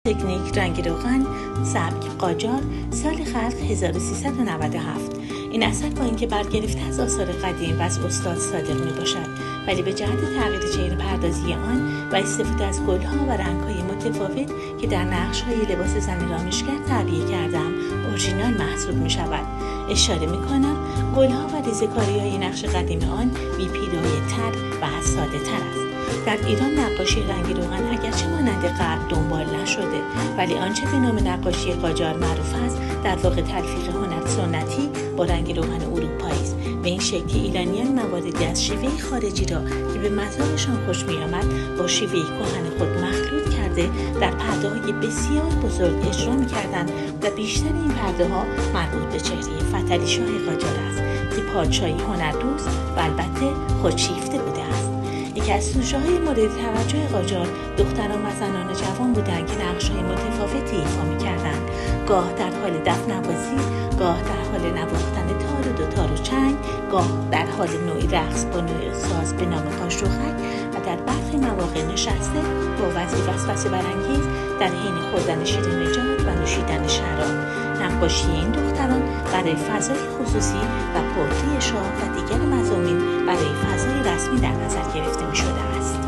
تکنیک رنگ روغن، سبک قاجار، سال خلق 1397. این اثر با اینکه برگرفته از آثار قدیم و از استاد صادق می باشد، ولی به جهت تغییر چهره پردازی آن و استفاده از گلها و رنگهای متفاوت که در نقش‌های لباس زن رامشگر تعبیه کردم، اورجینال محسوب می شود. اشاره می کنم گلها و ریزه‌کاری‌های نقش قدیم آن بی پیرایه تر و ساده تر است. در ایران نقاشی رنگ روغن اگرچه مانند غرب دنبال نشده، ولی آنچه به نام نقاشی قاجار معروف است در واقع تلفیق هنر سنتی با رنگ روغن اروپایی است. به این شکل که ایرانیان مواردی از شیوه خارجی را که به مذاقشان خوش می‌آمد با شیوه کهن خود مخلوط کرده در پرده‌های بسیار بزرگ اجرا می‌کردند و بیشتر این پرده‌ها مربوط به چهره فتحعلی شاه قاجار است که پادشاهی هنردوست و البته خودشیفته بوده است. یکی از سوژه‌های مورد توجه قاجار دختران و زنان جوان بودند که نقش‌های متفاوتی ایفا می‌کردند، گاه در حال دف‌نوازی، گاه در حال نواختن تار و دوتار و چنگ، گاه در حال نوعی رقص با نوعی ساز به نام قاشقک و در برخی مواقع نشسته با وضعی وسوسه برانگیز در حین خوردن شیرین نجات و نوشیدن شراب. نقاشی این دختران برای فضای خصوصی و پورتری شاه و دیگر مضامین برای فضای رسمی در نظر گرفته می شده است.